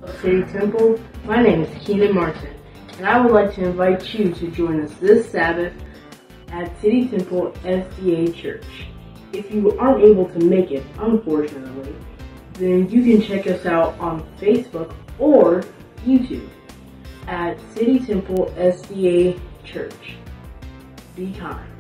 City Temple. My name is Keenan Martin, and I would like to invite you to join us this Sabbath at City Temple SDA Church. If you aren't able to make it, unfortunately, then you can check us out on Facebook or YouTube at City Temple SDA Church. Be kind.